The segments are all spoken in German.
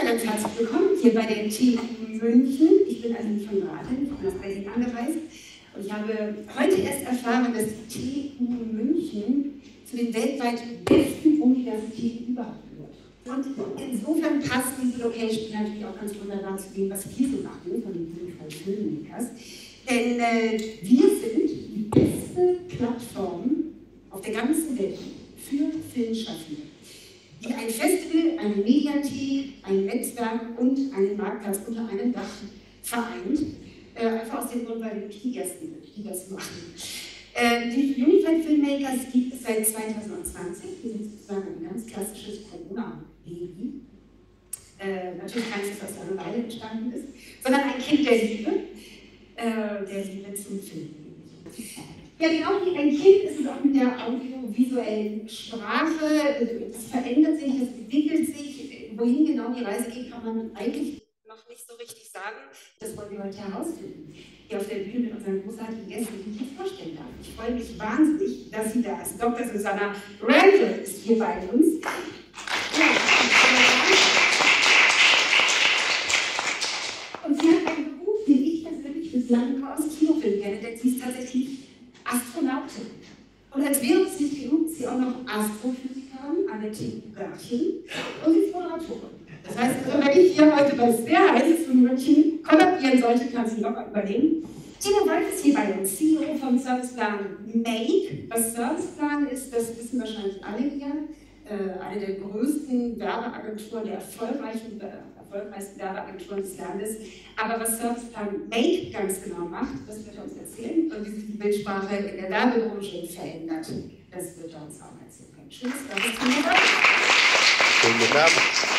ganz herzlich willkommen hier bei der TU München. Ich bin also nicht von Raten, ich bin aus Berlin angereist und ich habe heute erst erfahren, dass die TU München zu den weltweit besten Universitäten überhaupt gehört. Und insofern passt diese Location natürlich auch ganz wunderbar zu dem, was wir so machen, von den Unified Filmmakers. Denn wir sind die beste Plattform auf der ganzen Welt für Filmschaffende, die ein Festival, eine Mediathek, ein Netzwerk und einen Marktplatz unter einem Dach vereint. Einfach aus dem Grund, weil wir die Ersten sind, die das machen. Die Unified Filmmakers gibt es seit 2020. Wir sind sozusagen ein ganz klassisches Corona-Baby. Natürlich keins, das aus Langeweile entstanden ist, sondern ein Kind der Liebe zum Film. Ja, genau wie ein Kind ist es auch mit der audiovisuellen Sprache. Das verändert sich, das entwickelt sich. Wohin genau die Reise geht, kann man eigentlich noch nicht so richtig sagen. Das wollen wir heute herausfinden. Hier auf der Bühne mit unseren großartigen Gästen, die ich mir vorstellen darf. Ich freue mich wahnsinnig, dass sie da ist. Dr. Susanna Randall ist hier bei uns. Ja, und sie hat einen Beruf, den ich persönlich bislang nur aus Kinofilmen kenne, denn sie ist tatsächlich Astronautin. Und als wäre es nicht genug, ist sie auch noch Astrophysikerin, Annette Börchen, und sie ist Moderatorin. Das heißt, also, wenn ich hier heute bei sehr heißes in München kollabieren sollte, kann sie locker übernehmen. Timo Wolf ist hier bei uns, CEO vom Serviceplan Make. Was Serviceplan ist, das wissen wahrscheinlich alle hier. Eine der größten Werbeagenturen, der erfolgreichsten Werbeagenturen des Landes. Aber was Serviceplan Make ganz genau macht, das wird er uns erzählen. Und wie sich die Bildsprache in der Werbebranche verändert, das wird er uns auch erzählen können. Schön, dass du da bist. Schönen guten Abend.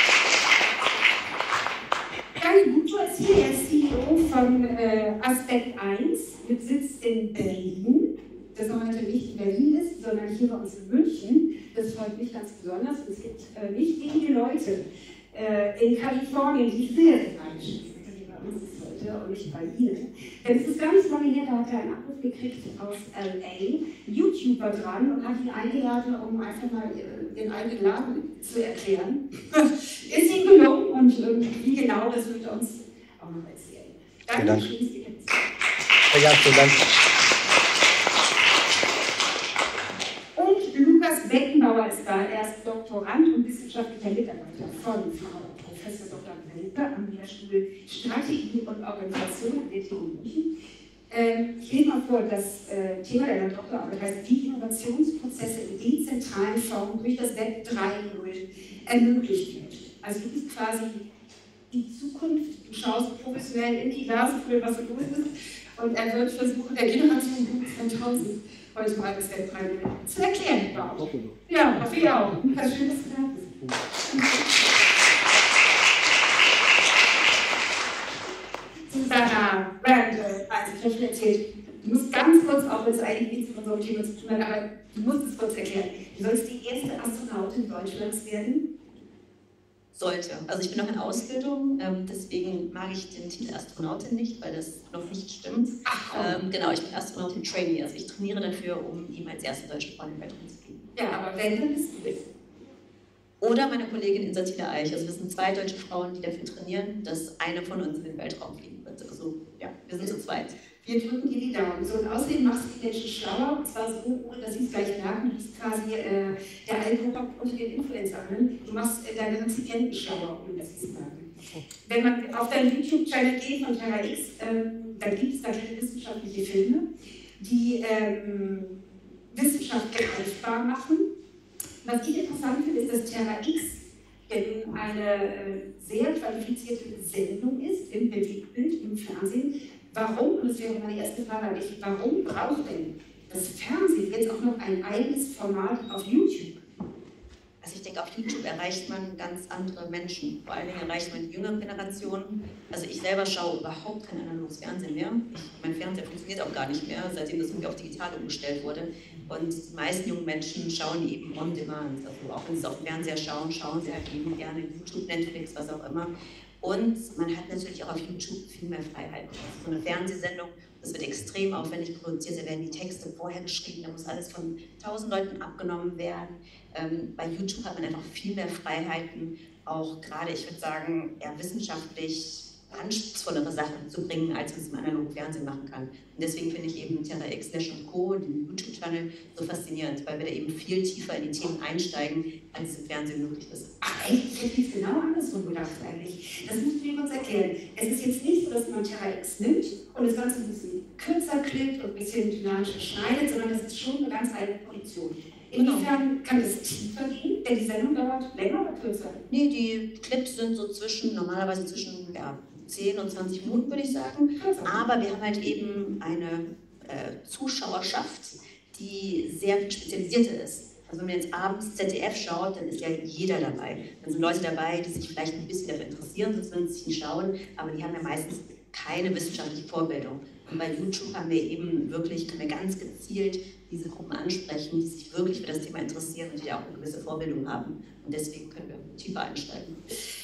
Daniel Buto ist hier, er ist CEO von Aspekt 1 mit Sitz in Berlin. Das heute nicht in Berlin ist, sondern hier bei uns in München. Das freut mich ganz besonders. Es gibt nicht wenige Leute in Kalifornien, die sehr, sehr einschätzen, wie bei uns ist heute und nicht bei Ihnen. Denn es ist gar nicht lange her, da hat er einen Anruf gekriegt aus LA, YouTuber dran und hat ihn eingeladen, um einfach mal den eigenen Laden zu erklären. Ist ihm gelungen und wie genau, das wird er uns auch noch erzählen. Danke, schön, dass Sie hier sind. Ja, vielen Dank. Lukas Beckenbauer ist da, er ist Doktorand und wissenschaftlicher Mitarbeiter von Frau Professor Dr. Welpe am Lehrstuhl Strategie und Organisation an der TU München. Ich lese mal vor, das Thema deiner Doktorarbeit heißt, wie Innovationsprozesse in dezentralen Formen durch das Web 3.0 ermöglicht wird. Also du bist quasi die Zukunft, du schaust professionell in die Glaskugel, was so los ist, und er wird versuchen, der Generation 2000 heute mal das Web 3.0 zu erklären überhaupt. Ja, hoffe ich auch. Lukas, schön, dass du da bist. Susanna Randall, also ich habe schon erzählt, du musst ganz kurz, auch wenn es eigentlich nichts mit unserem Thema zu tun hat, aber du musst es kurz erklären. Du sollst die erste Astronautin Deutschlands werden. Sollte. Also ich bin noch in Ausbildung, deswegen mag ich den Titel Astronautin nicht, weil das noch nicht stimmt. Genau, ich bin Astronautin Trainee, also ich trainiere dafür, um ihm als erste deutsche Frau in den Weltraum zu gehen. Ja, aber wenn, dann bist du es. Oder meine Kollegin Insatila Eich. Also wir sind 2 deutsche Frauen, die dafür trainieren, dass eine von uns in den Weltraum fliegen wird. Also ja, wir sind zu zweit. Wir drücken dir die Daumen. So, und außerdem machst du die Menschen schlauer, und zwar so, ohne dass sie es gleich merken, du bist quasi der Alkohol unter den Influencerinnen. Du machst deine Rezipienten schlauer, ohne dass sie es merken. Wenn man auf deinen YouTube-Channel geht von Terra X, dann gibt es da kleine wissenschaftliche Filme, die Wissenschaft greifbar machen. Was ich interessant finde, ist, dass Terra X eine sehr qualifizierte Sendung ist, im Bewegtbild, im Fernsehen. Warum, und das wäre meine erste Frage an dich, warum braucht denn das Fernsehen jetzt auch noch ein eigenes Format auf YouTube? Also ich denke, auf YouTube erreicht man ganz andere Menschen. Vor allen Dingen erreicht man die jüngeren Generationen. Also ich selber schaue überhaupt kein analoges Fernsehen mehr. Mein Fernseher funktioniert auch gar nicht mehr, seitdem das irgendwie auf digital umgestellt wurde. Und die meisten jungen Menschen schauen eben on demand. Also auch wenn sie es auf dem Fernseher schauen, schauen sie halt eben gerne YouTube, Netflix, was auch immer. Und man hat natürlich auch auf YouTube viel mehr Freiheiten. Also so eine Fernsehsendung, das wird extrem aufwendig produziert, da werden die Texte vorher geschrieben, da muss alles von 1000 Leuten abgenommen werden. Bei YouTube hat man einfach viel mehr Freiheiten, auch gerade, ich würde sagen, eher wissenschaftlich anspruchsvollere Sachen zu bringen, als man es im analogen Fernsehen machen kann. Und deswegen finde ich eben Terra X & Co., den YouTube-Channel, so faszinierend, weil wir da eben viel tiefer in die Themen einsteigen, als es im Fernsehen möglich ist. Ach echt? Ich hätte es genau andersrum gedacht eigentlich. Das musst du mir kurz erklären. Es ist jetzt nicht so, dass man Terra X nimmt und das Ganze ein bisschen kürzer klippt und ein bisschen dynamischer schneidet, sondern das ist schon eine ganz eigene Produktion. Inwiefern kann das tiefer gehen? Denn die Sendung dauert länger oder kürzer? Nee, die Clips sind so normalerweise zwischen 10 und 20 Minuten, würde ich sagen. Aber wir haben halt eben eine Zuschauerschaft, die sehr spezialisiert ist. Also wenn man jetzt abends ZDF schaut, dann ist ja jeder dabei. Dann sind Leute dabei, die sich vielleicht ein bisschen dafür interessieren, sonst würden sie nicht schauen, aber die haben ja meistens keine wissenschaftliche Vorbildung. Und bei YouTube haben wir eben wirklich, können wir ganz gezielt diese Gruppen ansprechen, die sich wirklich für das Thema interessieren und die auch eine gewisse Vorbildung haben. Und deswegen können wir tiefer einsteigen.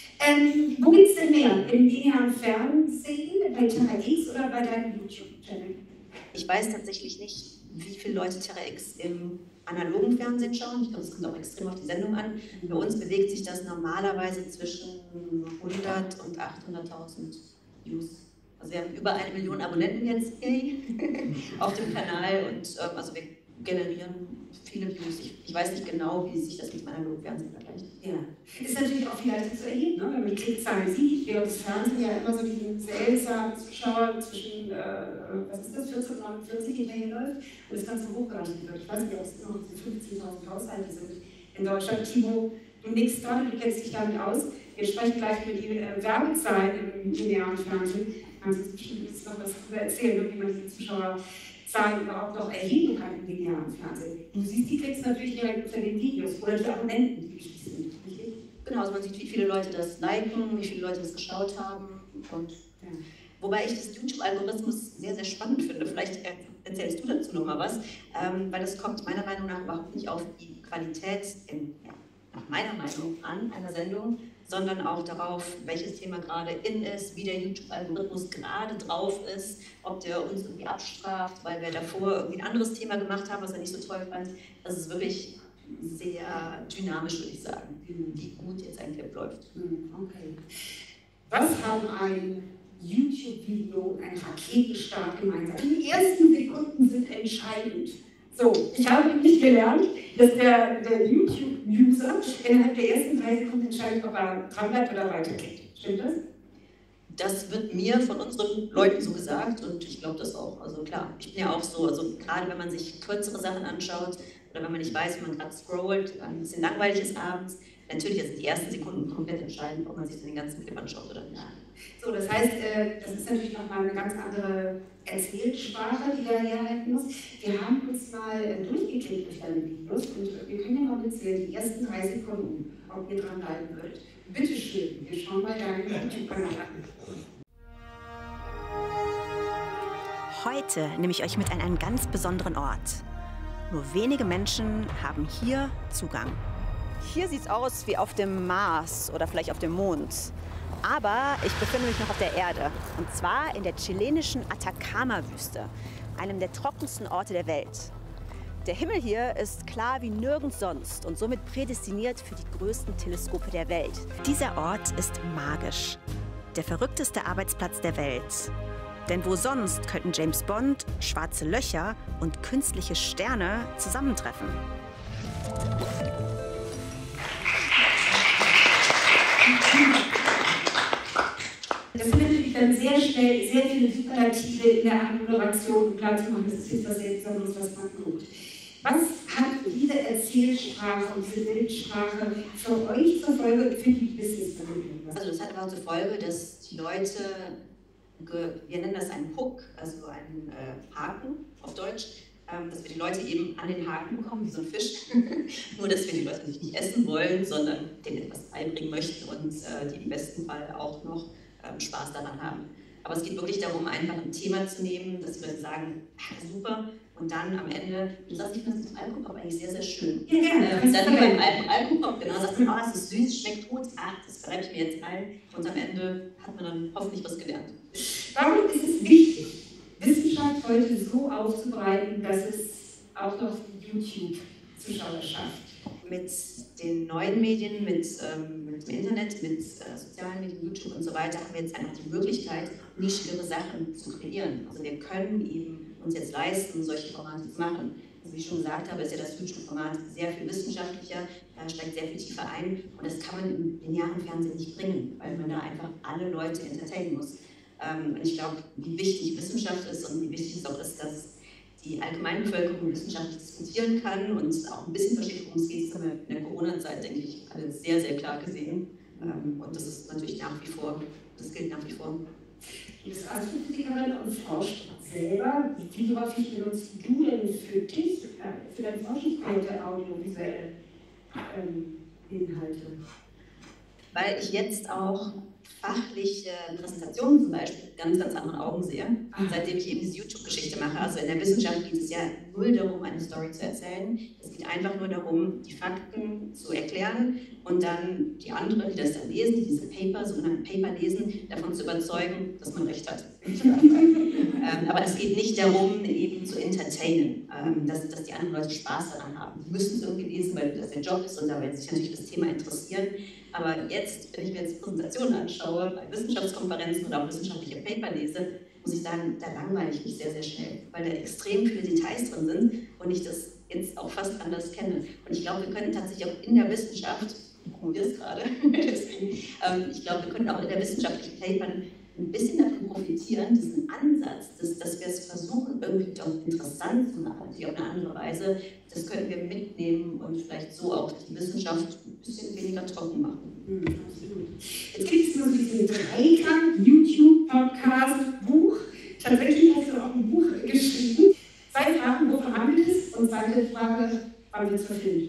Wo gibt es denn mehr? Im linearen Fernsehen, bei Terra X oder bei deinem YouTube-Channel? Ich weiß tatsächlich nicht, wie viele Leute Terra X im analogen Fernsehen schauen. Ich glaube, es kommt auch extrem auf die Sendung an. Bei uns bewegt sich das normalerweise zwischen 100 und 800.000 Views. Also wir haben über 1 Million Abonnenten jetzt auf dem Kanal und also wir generieren viele Views. Ich weiß nicht genau, wie sich das mit dem analogen Fernsehen vergleicht. Ja, ist natürlich auch viel leichter zu erheben, ne? Wenn man die Klickzahlen sieht, während das Fernsehen ja immer so diesen seltsamen Zuschauer zwischen, was ist das, 14 und 49 hinterherläuft und das Ganze hochgerechnet wird. Ich weiß nicht, ob es noch 15.000 Haushalte sind in Deutschland. Timo, du nix gerade, du kennst dich damit aus. Wir sprechen gleich über die Werbezahlen im linearen Fernsehen. Kannst du bestimmt jetzt noch was darüber erzählen, wie man diese Zuschauerzahlen überhaupt noch erheben kann im linearen Fernsehen. Du siehst die Klicks natürlich direkt unter den Videos oder die Abonnenten, die wichtig sind. Genau, also man sieht, wie viele Leute das liken, wie viele Leute das geschaut haben. Und, ja. Wobei ich das YouTube-Algorithmus sehr, sehr spannend finde. Vielleicht erzählst du dazu noch mal was, weil das kommt meiner Meinung nach überhaupt nicht auf die Qualität, nach meiner Meinung an, einer Sendung, sondern auch darauf, welches Thema gerade in ist, wie der YouTube-Algorithmus gerade drauf ist, ob der uns irgendwie abstraft, weil wir davor irgendwie ein anderes Thema gemacht haben, was er nicht so toll fand. Das ist wirklich sehr dynamisch, würde ich sagen, wie gut jetzt ein Clip läuft. Okay. Was haben ein YouTube-Video und ein Raketenstart gemeinsam? Die ersten Sekunden sind entscheidend. So, ich habe nämlich gelernt, dass der YouTube-User innerhalb der ersten 3 Sekunden entscheidet, ob er dranbleibt oder weitergeht. Stimmt das? Das wird mir von unseren Leuten so gesagt und ich glaube das auch. Also klar, ich bin ja auch so, also gerade wenn man sich kürzere Sachen anschaut oder wenn man nicht weiß, wie man gerade scrollt, ein bisschen langweilig ist abends, natürlich sind die ersten Sekunden komplett entscheidend, ob man sich den ganzen Clip anschaut oder nicht. So, das heißt, das ist natürlich nochmal eine ganz andere Erzählsprache, die da herhalten muss. Wir haben uns mal durchgeklickt durch deine Videos und wir können ja mal mitzählen, die ersten 3 Sekunden, ob ihr dranbleiben würdet. Bitte schön, wir schauen mal deinen YouTube-Kanal an. Heute nehme ich euch mit an einen ganz besonderen Ort. Nur wenige Menschen haben hier Zugang. Hier sieht es aus wie auf dem Mars oder vielleicht auf dem Mond. Aber ich befinde mich noch auf der Erde. Und zwar in der chilenischen Atacama-Wüste, einem der trockensten Orte der Welt. Der Himmel hier ist klar wie nirgends sonst und somit prädestiniert für die größten Teleskope der Welt. Dieser Ort ist magisch. Der verrückteste Arbeitsplatz der Welt. Denn wo sonst könnten James Bond, schwarze Löcher und künstliche Sterne zusammentreffen? Das sind natürlich dann sehr schnell sehr viele Superlative in der Anmoderation, um klarzumachen, das ist jetzt was sehr Besonderes, was man guckt. Was hat diese Erzählsprache und diese Bildsprache für euch zur Folge für die Businessvermittlung? Also das hat aber zur Folge, dass die Leute, wir nennen das einen Hook, also einen Haken auf Deutsch, dass wir die Leute eben an den Haken bekommen, wie so ein Fisch. Nur, dass wir die Leute nicht essen wollen, sondern denen etwas beibringen möchten und die im besten Fall auch noch Spaß daran haben. Aber es geht wirklich darum, einfach ein Thema zu nehmen, dass die Leute sagen, super, und dann am Ende, du sagst, ich finde das Alkohol eigentlich sehr, sehr schön. Ja, dann beim Alkohol, genau, sagst du, oh, das ist süß, schmeckt gut, ach, das ist schreibe ich mir jetzt ein und am Ende hat man dann hoffentlich was gelernt. Warum ist es wichtig, Wissenschaft heute so aufzubereiten, dass es auch noch YouTube-Zuschauer schafft? Mit den neuen Medien, mit dem Internet, mit sozialen Medien, YouTube und so weiter, haben wir jetzt einfach die Möglichkeit, nischigere Sachen zu kreieren. Also wir können eben uns jetzt leisten, solche Formate zu machen. Also wie ich schon gesagt habe, ist ja das YouTube-Format sehr viel wissenschaftlicher, da steigt sehr viel tiefer ein und das kann man im linearen Fernsehen nicht bringen, weil man da einfach alle Leute entertainen muss. Und ich glaube, wie wichtig Wissenschaft ist und wie wichtig es auch ist, dass die Allgemeinbevölkerung wissenschaftlich diskutieren kann und auch ein bisschen versteht, worum es geht. Das haben wir in der Corona-Zeit, denke ich, alle sehr, sehr klar gesehen. Und das ist natürlich nach wie vor, das gilt nach wie vor. Du bist Astrophysikerin und forschst selber. Wie häufig benutzt du denn für dich, für deine Forschungsprojekte audiovisuelle Inhalte? Weil ich jetzt auch fachliche Präsentationen zum Beispiel mit ganz, ganz anderen Augen sehe, seitdem ich eben diese YouTube-Geschichte mache. Also in der Wissenschaft geht es ja null darum, eine Story zu erzählen. Es geht einfach nur darum, die Fakten zu erklären und dann die anderen, die das dann lesen, die diese sogenannten Paper lesen, davon zu überzeugen, dass man recht hat. Aber es geht nicht darum, eben zu entertainen, dass die anderen Leute Spaß daran haben. Die müssen es irgendwie lesen, weil das der Job ist und da werden sich natürlich für das Thema interessieren. Aber jetzt, wenn ich mir jetzt Präsentationen anschaue, bei Wissenschaftskonferenzen oder auch wissenschaftliche Paper lese, muss ich sagen, da langweile ich mich sehr, sehr schnell, weil da extrem viele Details drin sind und ich das jetzt auch fast anders kenne. Und ich glaube, wir können tatsächlich auch in der Wissenschaft, wir es gerade, deswegen, ich glaube, wir können auch in der wissenschaftlichen Papern ein bisschen davon profitieren, diesen Ansatz, dass wir es versuchen, irgendwie doch interessant zu machen, natürlich auf eine andere Weise, das können wir mitnehmen und vielleicht so auch die Wissenschaft ein bisschen weniger trocken machen. Jetzt gibt es so diesen Dreiklang, YouTube, Podcast, Buch. Tatsächlich hast du auch ein Buch geschrieben. 2 Fragen, wovon handelt es? Und zweite Frage, wann wird es verfilmt?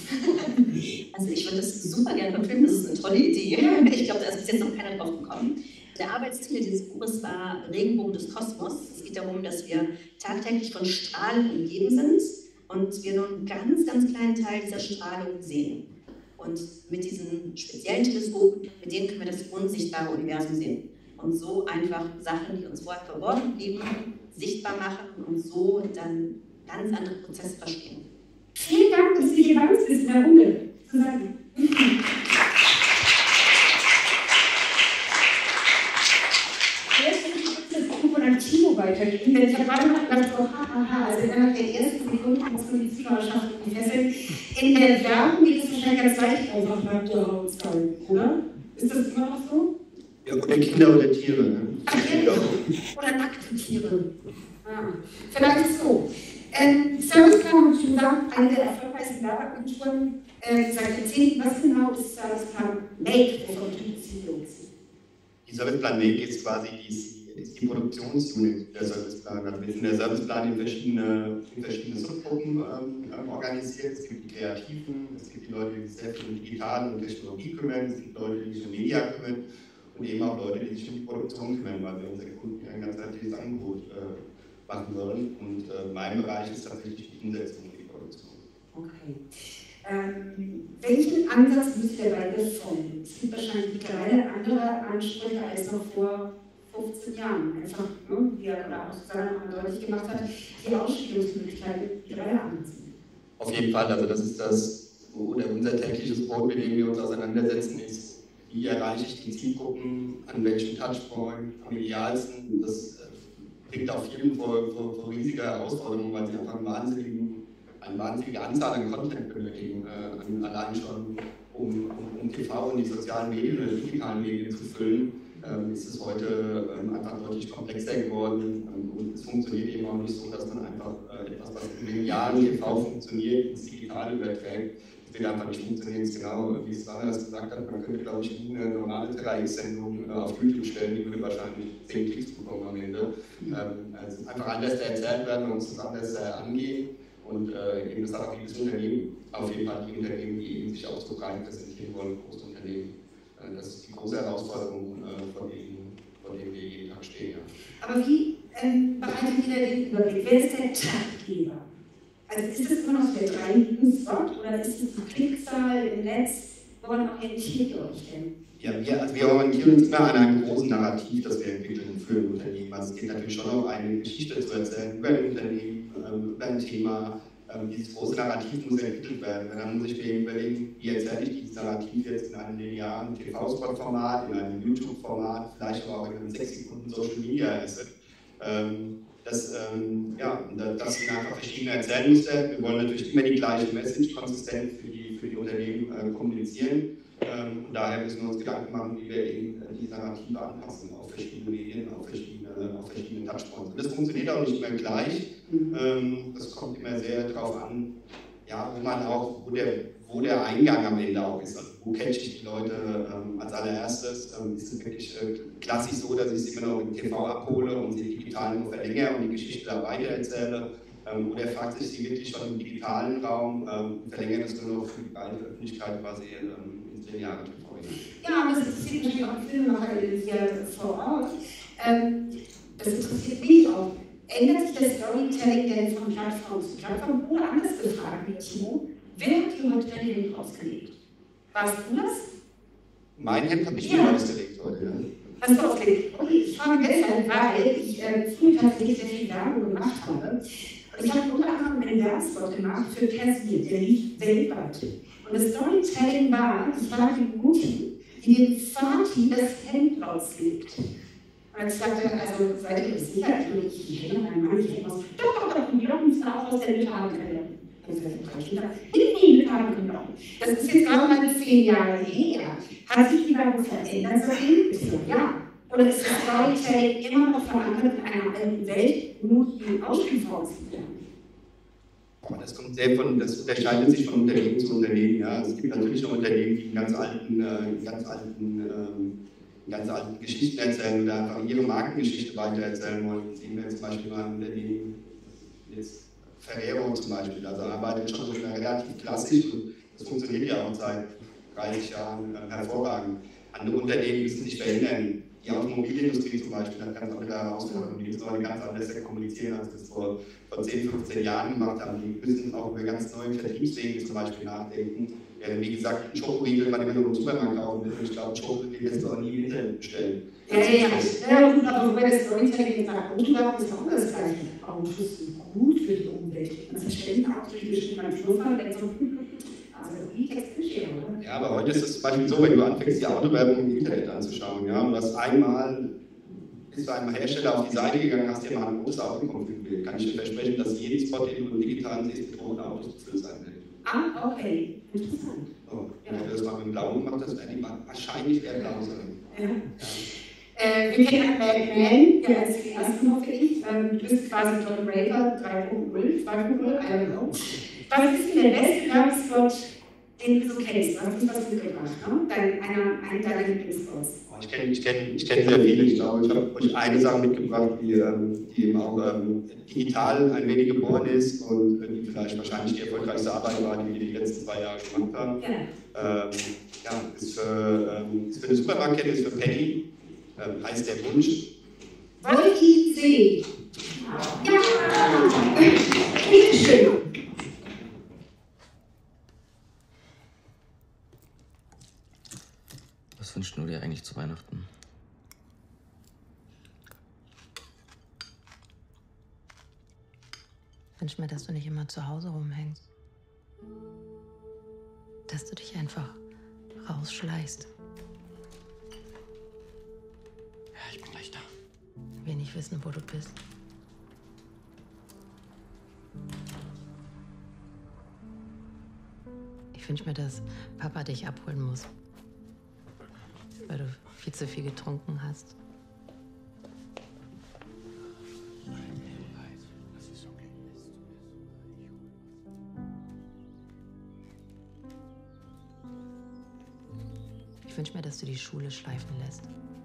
Also ich würde das super gerne verfilmen, das ist eine tolle Idee. Ich glaube, da ist bis jetzt noch keiner drauf gekommen. Der Arbeitstitel dieses Buches war Regenbogen des Kosmos. Es geht darum, dass wir tagtäglich von Strahlen umgeben sind und wir nur einen ganz, ganz kleinen Teil dieser Strahlung sehen. Und mit diesen speziellen Teleskopen, mit denen können wir das unsichtbare Universum sehen. Und so einfach Sachen, die uns vorher verborgen blieben, sichtbar machen und so dann ganz andere Prozesse verstehen. Vielen Dank, dass du hier bei uns bist in der Runde. Zusammen. Timo weitergeben, denn ich habe gerade noch gedacht, so, also innerhalb der ersten Sekunden muss man die Zuschauerschaft fesseln. In der Werbung geht es wahrscheinlich ganz leicht einfach nach der Haut zeigen, oder? Ist das immer noch so? Ja, oder Kinder oder Tiere. Ne? Oder nackte Tiere. Vielleicht so. Service Cloud, habe ich schon gesagt, eine der erfolgreichsten Werbeagenturen seit Jahrzehnten. Was genau ist Service Cloud Make, wovon du CEOs? Die Serviceplan Make ist quasi die Produktionsunit der Serviceplan. Also wir sind der Serviceplan in verschiedene Subgruppen organisiert. Es gibt die Kreativen, es gibt die Leute, die sich sehr viel um Digital und Technologie kümmern, es gibt Leute, die sich um Media kümmern und eben auch Leute, die sich um die Produktion kümmern, weil wir unseren Kunden ein ganzheitliches Angebot machen wollen. Und mein Bereich ist tatsächlich die Umsetzung und die Produktion. Okay. Welchen Ansatz müsst ihr dabei folgen? Es gibt wahrscheinlich mittlerweile andere Ansprüche als noch vor 15 Jahren. Einfach, wie er auch Susanne noch deutlich gemacht hat, die Ausspielungsmöglichkeiten mittlerweile anders sind. Auf jeden Fall, also das ist das, oder unser tägliches Brot, mit dem wir uns auseinandersetzen, ist, wie erreiche ich die Zielgruppen, an welchem Touchpoint am idealsten. Das bringt auch vielen vor riesige Herausforderungen, weil sie einfach eine wahnsinnige Anzahl an Content benötigen, allein schon, um TV und die sozialen Medien oder die digitalen Medien zu füllen, ist es heute einfach deutlich komplexer geworden und es funktioniert eben auch nicht so, dass man einfach etwas, was im linearen TV funktioniert, ins Digitale überträgt. Das wird einfach nicht funktionieren, ist genau, wie Susanne das gesagt hat, man könnte, glaube ich, eine normale 3X-Sendung auf YouTube stellen, die würde wahrscheinlich 10 Klicks bekommen am Ende. Also einfach anders erzählt werden und uns das anders angehen. Und eben das hat auch jedes Unternehmen, auf jeden Fall die Unternehmen, die eben sich auch so rein präsentieren wollen, große Unternehmen. Das ist die große Herausforderung, vor dem wir jeden Tag stehen. Ja. Aber wie behalten wir den Überblick? Wer ist der Taktgeber? Also ist es immer noch der 3-Minuten-Spot oder ist es die Klickzahl im Netz? Woran orientiert ihr euch denn? Ja, wir orientieren uns immer an einem großen Narrativ, das wir entwickeln für ein Unternehmen. Also es geht natürlich schon auch eine Geschichte zu erzählen über ein Unternehmen, über ein Thema. Dieses große Narrativ muss entwickelt werden. Dann muss ich mir überlegen, wie erzähle ich dieses Narrativ jetzt in einem linearen TV-Spot-Format, in einem YouTube-Format, vielleicht aber auch in einem 6 Sekunden Social-Media-Asset. Das sind einfach verschiedene Erzählmuster. Wir wollen natürlich immer die gleiche Message konsistent für die Unternehmen kommunizieren. Und daher müssen wir uns Gedanken machen, wie wir eben die Narrative anpassen auf verschiedene Medien, auf verschiedene Touchpoints. Und das funktioniert auch nicht immer gleich. Das kommt immer sehr darauf an, ja, wo der Eingang am Ende auch ist. Also wo catche ich die Leute als allererstes? Ist es wirklich klassisch so, dass ich sie immer noch im TV abhole und sie digital nur verlängere und die Geschichte da weitererzähle? Oder fragt sich sie wirklich schon im digitalen Raum, verlängern das nur noch für die breite Öffentlichkeit quasi ins lineare TV? Ja, das interessiert natürlich auch die Filmemacherin hier vor Ort. Das interessiert mich auch. Ändert sich das Storytelling denn von Plattform zu Plattform? Oder anders gefragt, wie Timo, wer hat die Hotellerie ausgelegt? Warst du das? Mein Hemd habe ich mir ausgelegt heute. Ja. Hast du ausgelegt? Okay, ich frage deshalb, weil ich früher tatsächlich sehr viel Werbung gemacht habe. Und ich habe unter anderem einen Werbespot gemacht für Persil, der lief weltweit. Und das Storytelling war, ich war die Mutti, die dem Vati das Hemd rauslegt. Und ich sagte, also seid ihr das sicher? Ich kenne meinen Mann, ich kenne aus. Doch, die Glocken sind auch aus der Litarenquelle. Das ist jetzt gerade mal 10 Jahre her. Hat sich die Werbung verändert seitdem? Ja. Oder ist das Storytelling immer noch verankert in einer alten Welt, nur die Ausspielvorsitzende? Das unterscheidet sich von Unternehmen zu Unternehmen. Ja. Es gibt natürlich noch Unternehmen, die ganz alten Geschichten erzählen oder einfach ihre Markengeschichte weitererzählen wollen. Sehen wir zum Beispiel mal ein Unternehmen, jetzt Ferrero zum Beispiel, also arbeitet schon relativ klassisch und das funktioniert ja auch seit 30 Jahren hervorragend. Andere Unternehmen müssen sich verändern. Die Automobilindustrie zum Beispiel hat ganz andere Herausforderungen, die müssen heute ganz anders kommunizieren, als wir es vor 10, 15 Jahren gemacht haben. Die müssen auch über ganz neue Vertriebswege zum Beispiel nachdenken. Wie gesagt, einen Schokoriegel kann man immer nur im Supermarkt kaufen. Und ich glaube, Schokoriegel lässt du auch nie im Internet bestellen. Ja, gut, aber wobei das Storytelling sagt, Autowerbung ist auch das Gleiche. Autos sind gut für die Umwelt. Man verstellt auch durch die bestimmten Schnurfer, wenn so. Also, wie Textgeschehen, oder? Ja, aber heute ist es zum Beispiel so, wenn du anfängst, die Autowerbung im Internet anzuschauen, ja, und du hast bist bei einem Hersteller auf die Seite gegangen, hast dir mal ein großes Auto konfiguriert. Kann ich dir versprechen, dass jeden Spot, den du im Digitalen siehst, mit roten Autos gefüllt sein wird. Ah, okay. Interessant. So, wenn du das mal mit dem Blauen machst, das wäre wahrscheinlich eher blau sein. Ja. Wir kennen einen Batman, der als die ersten, hoffe ich. Du bist quasi John Raver 3.0, 2.0, I don't know. Was ist denn der beste Werbespot, den du so kennst? Du hast uns was mitgebracht, ne? Einen deiner Lieblingsspots. Ich kenne sehr viele. Ich glaube, ich habe euch eine Sache mitgebracht, die eben auch digital ein wenig geboren ist und die vielleicht wahrscheinlich die erfolgreichste Arbeit war, die wir die letzten 2 Jahre gemacht haben. Ja. Ist für eine Supermarktkette, ist für Penny, heißt der Wunsch. Wollt ihr sehen? Ja! Bitteschön! Was wünschst du dir eigentlich zu Weihnachten? Ich wünsche mir, dass du nicht immer zu Hause rumhängst. Dass du dich einfach rausschleichst. Ja, ich bin gleich da. Wir nicht wissen, wo du bist. Ich wünsche mir, dass Papa dich abholen muss. Weil du viel zu viel getrunken hast. Ich wünsche mir, dass du die Schule schleifen lässt.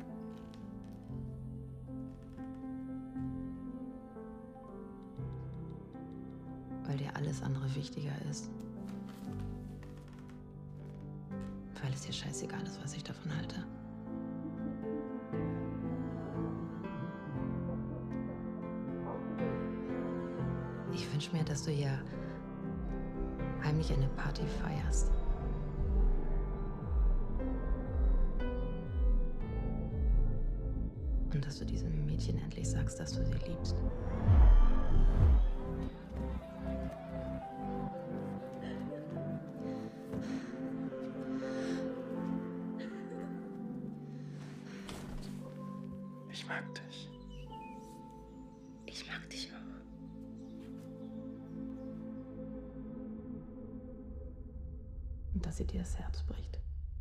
Weil dir alles andere wichtiger ist. Weil es dir scheißegal ist, was ich davon halte. Ich wünsche mir, dass du hier heimlich eine Party feierst. Und dass du diesem Mädchen endlich sagst, dass du sie liebst. Ich mag dich. Ich mag dich auch. Und dass sie dir das Herz bricht.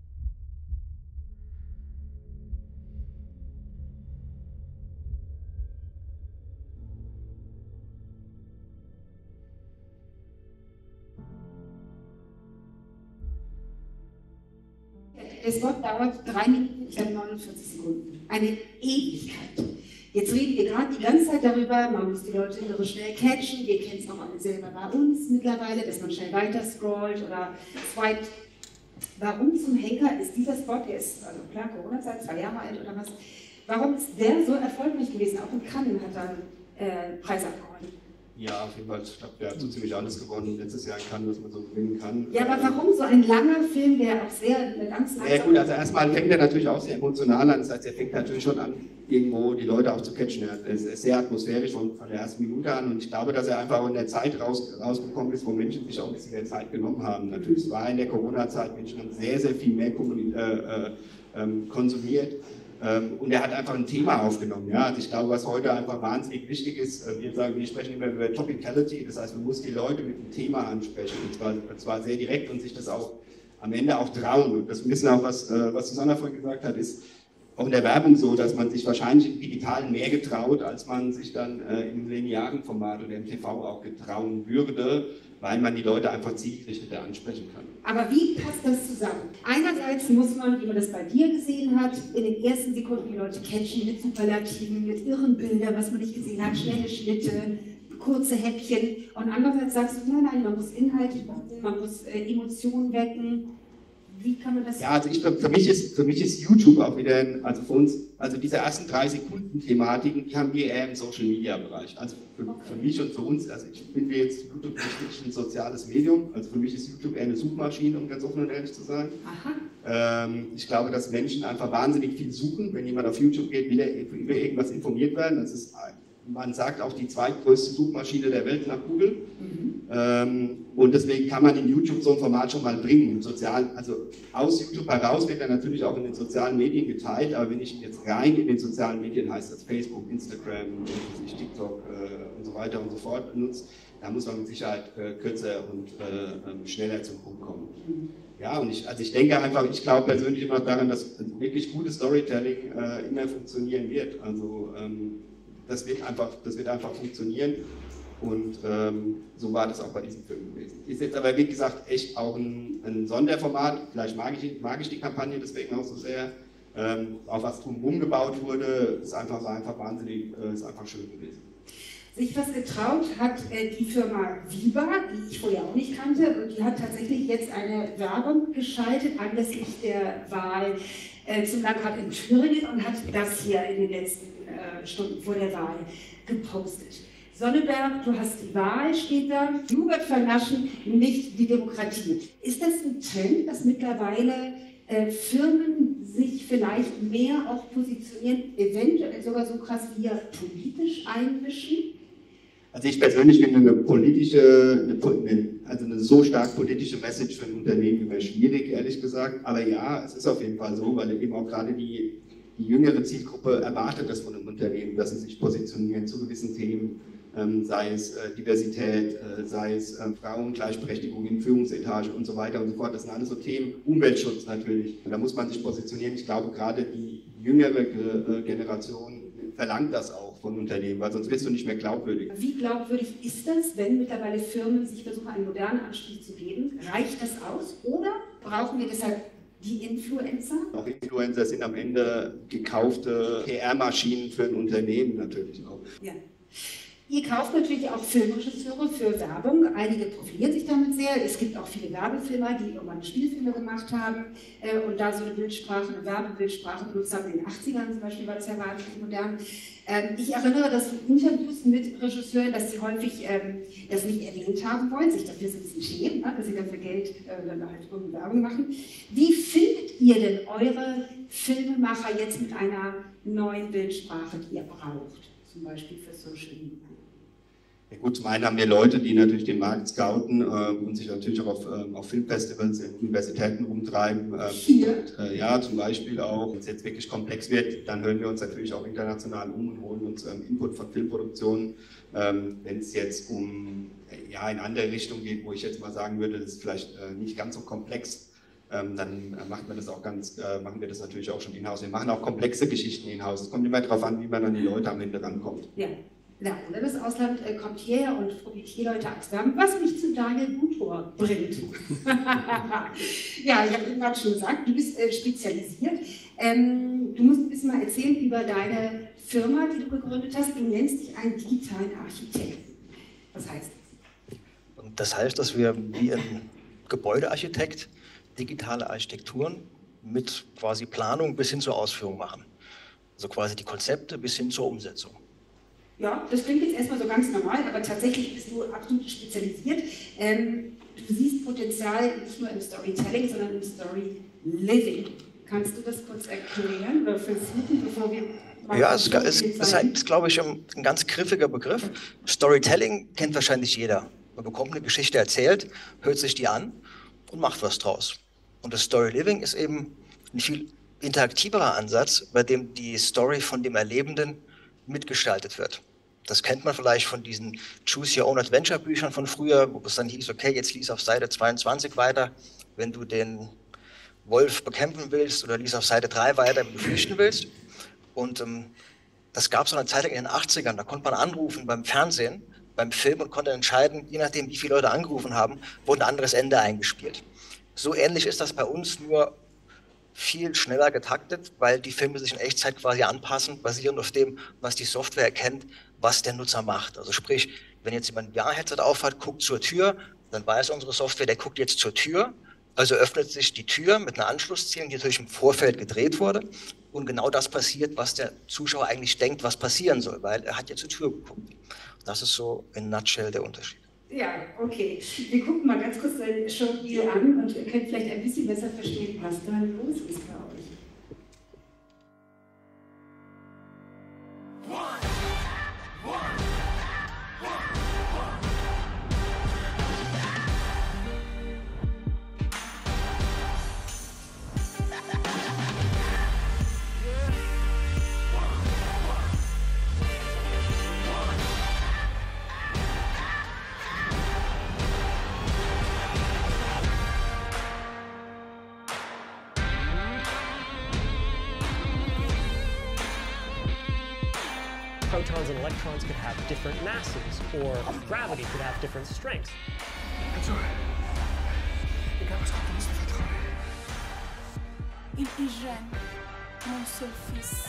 Das Wort dauert 3 Minuten, ich habe 49 Sekunden. Eine Ewigkeit. Jetzt reden wir gerade die ganze Zeit darüber, man muss die Leute irre schnell catchen. Wir kennen es auch alle selber bei uns mittlerweile, dass man schnell weiter scrollt oder swiped. Warum zum Henker ist dieser Spot, der ist, also klar, Corona-Zeit, 2 Jahre alt oder was, warum ist der so erfolgreich gewesen? Auch in Cannes hat er Preis abgeholt. Ja, auf jeden Fall. Ich glaube, der hat so ziemlich alles gewonnen letztes Jahr in Cannes, was man so gewinnen kann. Ja, aber warum so ein langer Film, der auch sehr ganz langsam... Ja gut, also erstmal fängt er natürlich auch sehr emotional an. Das heißt, er fängt natürlich schon an, irgendwo die Leute auch zu catchen. Er ist sehr atmosphärisch von der ersten Minute an. Und ich glaube, dass er einfach in der Zeit rausgekommen ist, wo Menschen sich auch ein bisschen mehr Zeit genommen haben. Natürlich, es war in der Corona-Zeit, Menschen haben sehr, sehr viel mehr konsumiert. Und er hat einfach ein Thema aufgenommen. Ja? Also ich glaube, was heute einfach wahnsinnig wichtig ist, wir sprechen immer über Topicality, das heißt, man muss die Leute mit dem Thema ansprechen, und zwar sehr direkt und sich das auch am Ende auch trauen. Und das Wissen auch, was Susanna vorhin gesagt hat, ist auch in der Werbung so, dass man sich wahrscheinlich im Digitalen mehr getraut, als man sich dann im linearen Format oder im TV auch getrauen würde, weil man die Leute einfach zielgerichteter ansprechen kann. Aber wie passt das zusammen? Einerseits muss man, wie man das bei dir gesehen hat, in den ersten Sekunden die Leute catchen mit Superlativen, mit irren Bildern, was man nicht gesehen hat, schnelle Schnitte, kurze Häppchen. Und andererseits sagst du, nein, man muss Inhalte bieten, man muss Emotionen wecken. Wie kann man das? Ja, also für mich ist YouTube auch wieder, also für uns, also diese ersten 3 Sekunden Thematiken, die haben wir eher im Social Media Bereich. Also für mich und für uns, also ich finde jetzt YouTube nicht ein soziales Medium, also für mich ist YouTube eher eine Suchmaschine, um ganz offen und ehrlich zu sein. Ich glaube, dass Menschen einfach wahnsinnig viel suchen. Wenn jemand auf YouTube geht, will er über irgendwas informiert werden. Das ist, man sagt auch, die zweitgrößte Suchmaschine der Welt nach Google. Und deswegen kann man in YouTube so ein Format schon mal bringen. Also aus YouTube heraus wird er natürlich auch in den sozialen Medien geteilt, aber wenn ich jetzt rein in den sozialen Medien, heißt das Facebook, Instagram, TikTok und so weiter und so fort benutzt, da muss man mit Sicherheit kürzer und schneller zum Punkt kommen. Ja, und ich denke einfach, ich glaube persönlich immer daran, dass wirklich gutes Storytelling immer funktionieren wird. Also das wird einfach funktionieren. Und so war das auch bei diesem Film gewesen. Ist jetzt aber, wie gesagt, echt auch ein Sonderformat. Vielleicht mag ich die Kampagne deswegen auch so sehr. Auch was drumherum gebaut wurde, ist einfach wahnsinnig, ist einfach schön gewesen. Sich was getraut hat die Firma Viva, die ich vorher auch nicht kannte, und die hat tatsächlich jetzt eine Werbung geschaltet anlässlich der Wahl zum Landrat in Thüringen und hat das hier in den letzten Stunden vor der Wahl gepostet. Sonneberg, du hast die Wahl, steht da. Jubert vernaschen, nicht die Demokratie. Ist das ein Trend, dass mittlerweile Firmen sich vielleicht mehr auch positionieren, eventuell sogar so krass wie politisch einmischen? Also ich persönlich finde eine so stark politische Message für ein Unternehmen immer schwierig, ehrlich gesagt. Aber ja, es ist auf jeden Fall so, weil eben auch gerade die jüngere Zielgruppe erwartet das von einem Unternehmen, dass sie sich positionieren zu gewissen Themen. Sei es Diversität, sei es Frauengleichberechtigung in Führungsetage und so weiter und so fort. Das sind alles so Themen, Umweltschutz natürlich. Da muss man sich positionieren. Ich glaube, gerade die jüngere Generation verlangt das auch von Unternehmen, weil sonst wirst du nicht mehr glaubwürdig. Wie glaubwürdig ist das, wenn mittlerweile Firmen sich versuchen, einen modernen Anstieg zu geben? Reicht das aus oder brauchen wir deshalb die Influencer? Auch Influencer sind am Ende gekaufte PR-Maschinen für ein Unternehmen natürlich auch. Ja. Ihr kauft natürlich auch Filmregisseure für Werbung. Einige profilieren sich damit sehr. Es gibt auch viele Werbefilmer, die irgendwann Spielfilme gemacht haben und da so eine Bildsprache, eine Werbebildsprache benutzt haben. In den 80ern zum Beispiel war das ja wahnsinnig modern. Ich erinnere, dass Interviews mit Regisseuren, dass sie häufig das nicht erwähnt haben wollen, sich dafür so ein bisschen schämen, dass sie dafür Geld dann halt irgendeine Werbung machen. Wie findet ihr denn eure Filmemacher jetzt mit einer neuen Bildsprache, die ihr braucht? Zum Beispiel für Social Media? Ja gut, zum einen haben wir Leute, die natürlich den Markt scouten und sich natürlich auch auf Filmfestivals in Universitäten rumtreiben. Ja, zum Beispiel auch. Wenn es jetzt wirklich komplex wird, dann hören wir uns natürlich auch international um und holen uns Input von Filmproduktionen. Wenn es jetzt um in andere Richtung geht, wo ich jetzt mal sagen würde, das ist vielleicht nicht ganz so komplex, dann machen wir das natürlich auch schon in-house. Wir machen auch komplexe Geschichten in-house. Es kommt immer darauf an, wie man an die Leute am Ende rankommt. Ja, oder das Ausland kommt hierher und probiert hier Leute abzuwerben, was mich zu Daniel Butor bringt. Ja, ich habe eben gerade schon gesagt, du bist spezialisiert. Du musst ein bisschen mal erzählen über deine Firma, die du gegründet hast. Du nennst dich einen digitalen Architekten. Was heißt das? Und das heißt, dass wir wie ein Gebäudearchitekt digitale Architekturen mit quasi Planung bis hin zur Ausführung machen. Also quasi die Konzepte bis hin zur Umsetzung. Ja, das klingt jetzt erstmal so ganz normal, aber tatsächlich bist du absolut spezialisiert. Du siehst Potenzial nicht nur im Storytelling, sondern im Storyliving. Kannst du das kurz erklären oder versuchen, bevor wir... Ja, es ist, glaube ich, ein ganz griffiger Begriff. Storytelling kennt wahrscheinlich jeder. Man bekommt eine Geschichte erzählt, hört sich die an und macht was draus. Und das Storyliving ist eben ein viel interaktiverer Ansatz, bei dem die Story von dem Erlebenden mitgestaltet wird. Das kennt man vielleicht von diesen Choose-Your-Own-Adventure-Büchern von früher, wo es dann hieß, okay, jetzt lies auf Seite 22 weiter, wenn du den Wolf bekämpfen willst, oder lies auf Seite 3 weiter, wenn du flüchten willst. Und das gab es so eine Zeit lang in den 80ern, da konnte man anrufen beim Fernsehen, beim Film und konnte entscheiden, je nachdem, wie viele Leute angerufen haben, wurde ein anderes Ende eingespielt. So ähnlich ist das bei uns, nur viel schneller getaktet, weil die Filme sich in Echtzeit quasi anpassen, basierend auf dem, was die Software erkennt, was der Nutzer macht. Also sprich, wenn jetzt jemand ein VR-Headset aufhat, guckt zur Tür, dann weiß unsere Software, der guckt jetzt zur Tür, also öffnet sich die Tür mit einer Anschlusszählung, die natürlich im Vorfeld gedreht wurde, und genau das passiert, was der Zuschauer eigentlich denkt, was passieren soll, weil er hat ja zur Tür geguckt. Das ist so in nutshell der Unterschied. Ja, okay. Wir gucken mal ganz kurz ein Showreel an und ihr könnt vielleicht ein bisschen besser verstehen, was da los ist bei euch. Protons and electrons could have different masses, or gravity could have different strengths. Il est jeune, mon seul fils.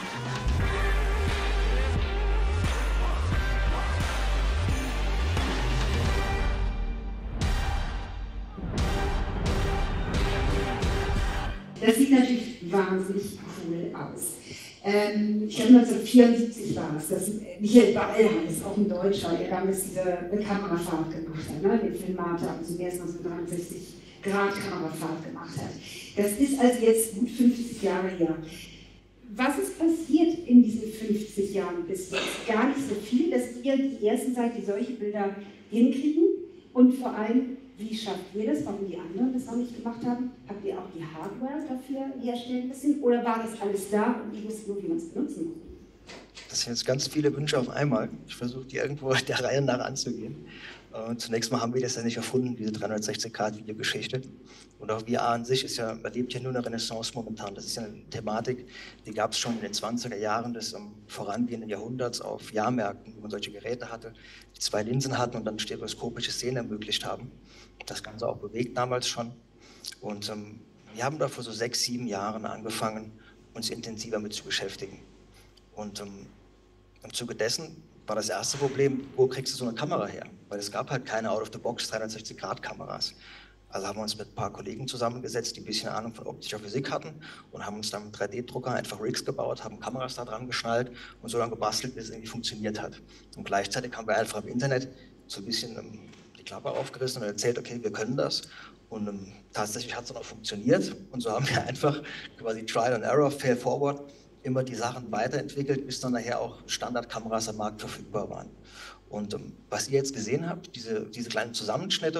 Das sieht natürlich wahnsinnig cool aus. Ich glaube 1974 war es, dass Michael Ballhaus, auch ein Deutscher, der damals diese Kamerafahrt gemacht hat, ne? Den Film Martha, also mehr als 1963 Grad Kamerafahrt gemacht hat. Das ist also jetzt gut 50 Jahre her. Was ist passiert in diesen 50 Jahren bis jetzt? Gar nicht so viel, dass ihr die Ersten seid, die solche Bilder hinkriegen, und vor allem, wie schafft ihr das, warum die anderen das noch nicht gemacht haben? Habt ihr auch die Hardware dafür herstellen müssen? Oder war das alles da und ihr wisst nur, wie man es benutzen muss? Das sind jetzt ganz viele Wünsche auf einmal. Ich versuche, die irgendwo der Reihe nach anzugehen. Zunächst mal haben wir das ja nicht erfunden, diese 360-Grad-Videogeschichte. Und auch VR an sich erlebt ja nur eine Renaissance momentan. Das ist ja eine Thematik, die gab es schon in den 20er Jahren des vorangehenden Jahrhunderts auf Jahrmärkten, wo man solche Geräte hatte, die 2 Linsen hatten und dann stereoskopische Szenen ermöglicht haben. Das Ganze auch bewegt damals schon. Und wir haben da vor so 6, 7 Jahren angefangen, uns intensiver mit zu beschäftigen. Und im Zuge dessen war das erste Problem, wo kriegst du so eine Kamera her? Weil es gab halt keine Out-of-the-Box 360-Grad-Kameras. Also haben wir uns mit ein paar Kollegen zusammengesetzt, die ein bisschen Ahnung von optischer Physik hatten und haben uns dann mit 3D-Drucker einfach Rigs gebaut, haben Kameras da dran geschnallt und so lange gebastelt, bis es irgendwie funktioniert hat. Und gleichzeitig haben wir einfach im Internet so ein bisschen die Klappe aufgerissen und erzählt, okay, wir können das. Und tatsächlich hat es dann auch funktioniert. Und so haben wir einfach quasi Trial and Error, Fail Forward, immer die Sachen weiterentwickelt, bis dann nachher auch Standardkameras am Markt verfügbar waren. Und was ihr jetzt gesehen habt, diese kleinen Zusammenschnitte,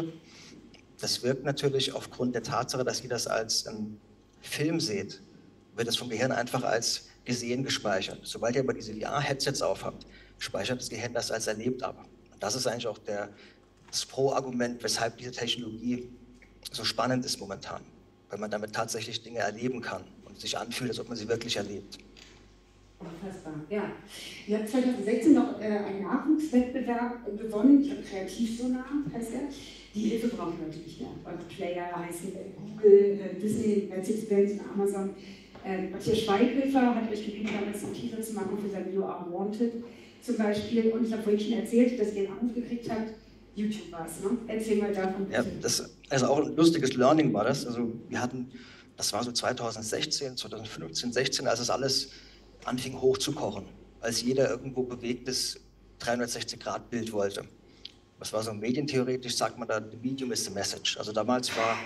das wirkt natürlich aufgrund der Tatsache, dass ihr das als Film seht, wird das vom Gehirn einfach als gesehen gespeichert. Sobald ihr aber diese VR-Headsets aufhabt, speichert das Gehirn das als erlebt ab. Und das ist eigentlich auch das Pro-Argument, weshalb diese Technologie so spannend ist momentan, weil man damit tatsächlich Dinge erleben kann und sich anfühlt, als ob man sie wirklich erlebt. Unfassbar, ja. Ihr habt 2016 noch einen Nachwuchswettbewerb gewonnen, ich glaube Kreativsonar heißt der. Die Hilfe brauchen wir natürlich nicht mehr. Eure Player heißen Google, Disney, Mercedes-Benz und Amazon. Matthias Schweighöfer hat euch gebeten, damals einen Teaser zu machen für sein You Are Wanted zum Beispiel. Und ich habe vorhin schon erzählt, dass ihr einen Anruf gekriegt habt. YouTube war es, ne? Erzähl mal davon. Bitte. Ja, also auch ein lustiges Learning war das. Also wir hatten, das war so 2016, 2015, 16, als es alles anfing hochzukochen. Als jeder irgendwo bewegtes 360-Grad-Bild wollte. Das war so medientheoretisch, sagt man da, the medium is the message. Also damals war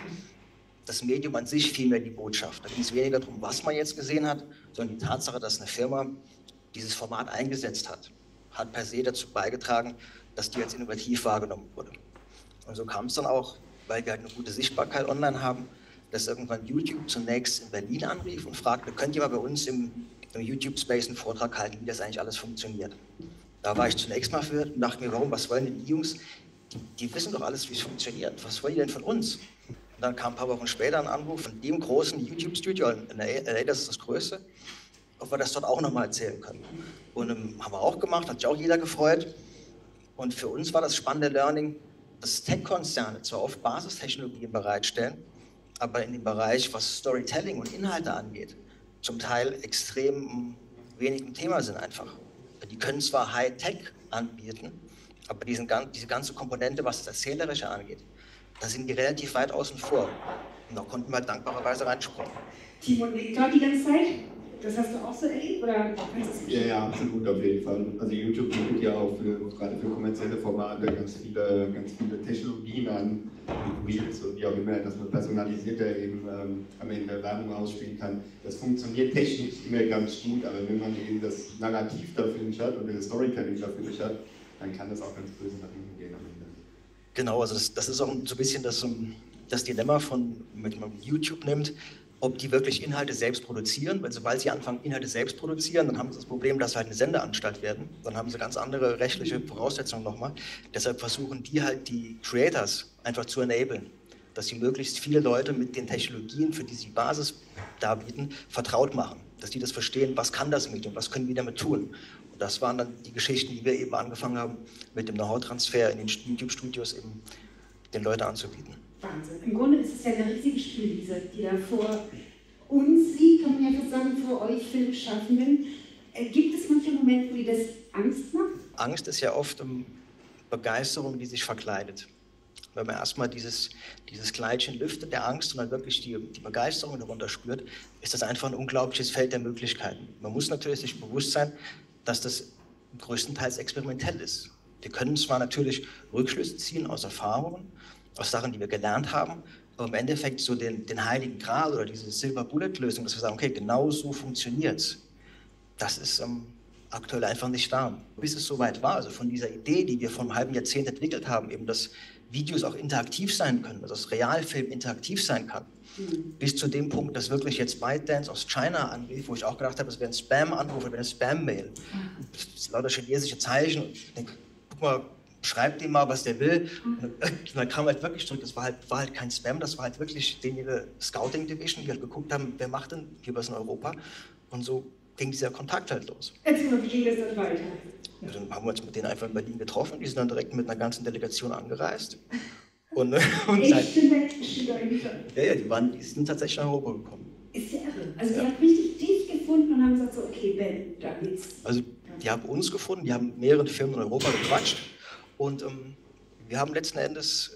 das Medium an sich viel mehr die Botschaft. Da ging es weniger darum, was man jetzt gesehen hat, sondern die Tatsache, dass eine Firma dieses Format eingesetzt hat, hat per se dazu beigetragen, dass die als innovativ wahrgenommen wurde. Und so kam es dann auch, weil wir halt eine gute Sichtbarkeit online haben, dass irgendwann YouTube zunächst in Berlin anrief und fragte, könnt ihr mal bei uns im YouTube-Space einen Vortrag halten, wie das eigentlich alles funktioniert. Da war ich zunächst mal verwirrt und dachte mir, warum, was wollen denn die Jungs? Die wissen doch alles, wie es funktioniert. Was wollen die denn von uns? Und dann kam ein paar Wochen später ein Anruf von dem großen YouTube-Studio in LA, das ist das größte, ob wir das dort auch nochmal erzählen können. Und haben wir auch gemacht, hat sich auch jeder gefreut. Und für uns war das spannende Learning, dass Tech-Konzerne zwar oft Basistechnologien bereitstellen, aber in dem Bereich, was Storytelling und Inhalte angeht, zum Teil extrem wenig ein Thema sind einfach. Die können zwar High-Tech anbieten, aber diese ganze Komponente, was das Erzählerische angeht, da sind die relativ weit außen vor. Und da konnten wir dankbarerweise reinspringen. Timon nickt gerade die ganze Zeit. Das hast du auch so erlebt? Oder? Ja, absolut, auf jeden Fall. Also YouTube bietet ja auch gerade für kommerzielle Formate ganz viele Technologien an, wie Reels und wie auch immer, dass man personalisierter eben am Ende Werbung ausspielen kann. Das funktioniert technisch immer ganz gut, aber wenn man eben das Narrativ dafür nicht hat oder das Storytelling dafür nicht hat, dann kann das auch ganz böse nach hinten gehen am Ende. Genau, also das ist auch so ein bisschen das Dilemma wenn man YouTube nimmt, ob die wirklich Inhalte selbst produzieren, weil sobald sie anfangen, Inhalte selbst produzieren, dann haben sie das Problem, dass sie halt eine Sendeanstalt werden. Dann haben sie ganz andere rechtliche Voraussetzungen nochmal. Deshalb versuchen die halt die Creators einfach zu enablen, dass sie möglichst viele Leute mit den Technologien, für die sie Basis darbieten, vertraut machen. Dass die das verstehen, was kann das Medium, was können wir damit tun. Und das waren dann die Geschichten, die wir eben angefangen haben, mit dem Know-how-Transfer in den YouTube-Studios eben den Leuten anzubieten. Wahnsinn. Im Grunde ist es ja eine riesige Spielwiese, die da vor uns liegt, kann man ja fast sagen, vor euch Filmschaffenden. Gibt es manche Momente, wo dir das Angst macht? Angst ist ja oft Begeisterung, die sich verkleidet. Wenn man erstmal dieses Kleidchen lüftet, der Angst, und dann wirklich die Begeisterung darunter spürt, ist das einfach ein unglaubliches Feld der Möglichkeiten. Man muss natürlich sich bewusst sein, dass das größtenteils experimentell ist. Wir können zwar natürlich Rückschlüsse ziehen aus Erfahrungen, aus Sachen, die wir gelernt haben, aber im Endeffekt so den heiligen Gral oder diese Silver-Bullet-Lösung, dass wir sagen, okay, genau so funktioniert's. Das ist aktuell einfach nicht da. Bis es soweit war, also von dieser Idee, die wir vor einem halben Jahrzehnt entwickelt haben, eben, dass Videos auch interaktiv sein können, also dass Realfilm interaktiv sein kann, bis zu dem Punkt, dass wirklich jetzt ByteDance aus China anrief, wo ich auch gedacht habe, es wäre ein Spam-Anruf, es wäre eine Spam-Mail. Das ist lauter chinesische Zeichen und ich denke, guck mal, schreibt ihm mal, was der will. Und dann kam halt wirklich zurück, das war halt kein Spam, das war halt wirklich ihre Scouting Division, die halt geguckt haben, wer macht denn hier was in Europa. Und so ging dieser Kontakt halt los. Erzähl mal, wie ging das dann weiter? Ja, dann haben wir uns mit denen einfach in Berlin getroffen, die sind dann direkt mit einer ganzen Delegation angereist. Und echte Menschen dahinter. Ja, die sind tatsächlich nach Europa gekommen. Ist ja irre. Also die haben richtig dich gefunden und haben gesagt so, okay, Ben, da geht's. Also die haben uns gefunden, die haben mehrere Firmen in Europa gequatscht und wir haben letzten Endes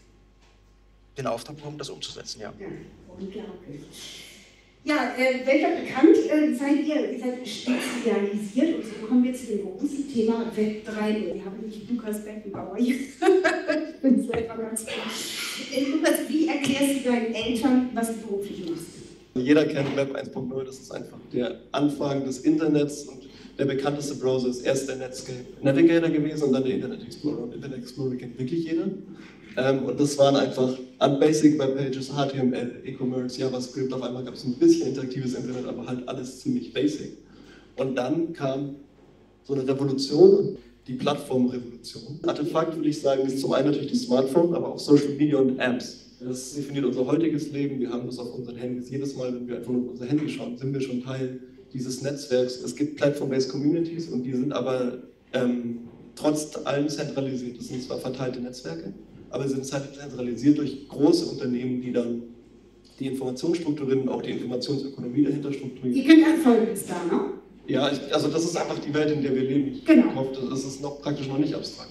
den Auftrag bekommen, das umzusetzen, ja. Ja, unglaublich. Ja, welcher bekannt seid ihr? Ihr seid spezialisiert und so kommen wir zu dem großen Thema Web 3.0. Wir haben nämlich Lukas Beckenbauer hier. Ich bin selber ganz froh. Lukas, wie erklärst du deinen Eltern, was du beruflich machst? Jeder kennt Web 1.0, das ist einfach der Anfang des Internets und der bekannteste Browser ist erst der Netscape Navigator gewesen und dann der Internet Explorer. Und Internet Explorer kennt wirklich jeder. Und das waren einfach Basic Webpages, HTML, E-Commerce, JavaScript. Auf einmal gab es ein bisschen interaktives Internet, aber halt alles ziemlich basic. Und dann kam so eine Revolution, die Plattformrevolution. Artefakt, würde ich sagen, ist zum einen natürlich das Smartphone, aber auch Social Media und Apps. Das definiert unser heutiges Leben. Wir haben das auf unseren Handys. Jedes Mal, wenn wir einfach nur auf unser Handy schauen, sind wir schon Teil dieses Netzwerks. Es gibt Platform-based Communities und die sind aber trotz allem zentralisiert. Das sind zwar verteilte Netzwerke, aber sie sind zentralisiert durch große Unternehmen, die dann die Informationsstrukturen, auch die Informationsökonomie dahinter strukturieren. Ihr könnt anfolgen bis da, ne? Ja, also das ist einfach die Welt, in der wir leben. Ich hoffe, das ist praktisch noch nicht abstrakt.